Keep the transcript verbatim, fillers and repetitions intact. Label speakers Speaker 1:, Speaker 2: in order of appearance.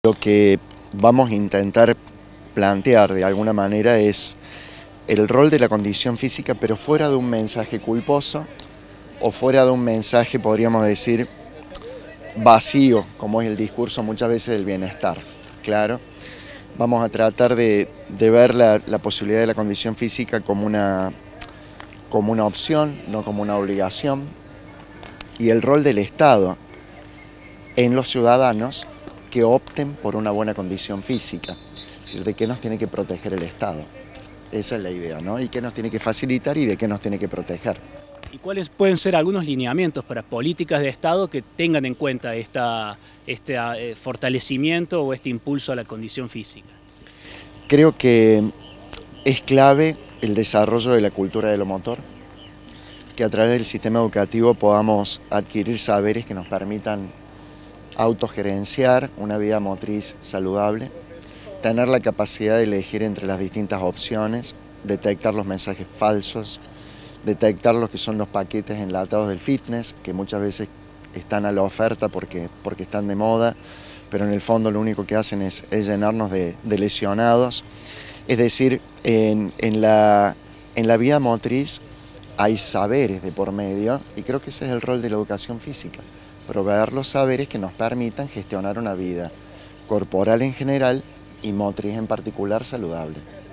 Speaker 1: Lo que vamos a intentar plantear de alguna manera es el rol de la condición física, pero fuera de un mensaje culposo o fuera de un mensaje, podríamos decir, vacío, como es el discurso muchas veces del bienestar. Claro, vamos a tratar de, de ver la, la posibilidad de la condición física como una, como una opción, no como una obligación, y el rol del Estado en los ciudadanos que opten por una buena condición física. Es decir, de qué nos tiene que proteger el Estado. Esa es la idea, ¿no? Y qué nos tiene que facilitar y de qué nos tiene que proteger.
Speaker 2: ¿Y cuáles pueden ser algunos lineamientos para políticas de Estado que tengan en cuenta esta, este eh, fortalecimiento o este impulso a la condición física?
Speaker 1: Creo que es clave el desarrollo de la cultura de lo motor, que a través del sistema educativo podamos adquirir saberes que nos permitan autogerenciar una vida motriz saludable, tener la capacidad de elegir entre las distintas opciones, detectar los mensajes falsos, detectar los que son los paquetes enlatados del fitness, que muchas veces están a la oferta porque, porque están de moda, pero en el fondo lo único que hacen es, es llenarnos de, de lesionados. Es decir, en, en, la, en la vida motriz hay saberes de por medio y creo que ese es el rol de la educación física, proveer los saberes que nos permitan gestionar una vida corporal en general y motriz en particular saludable.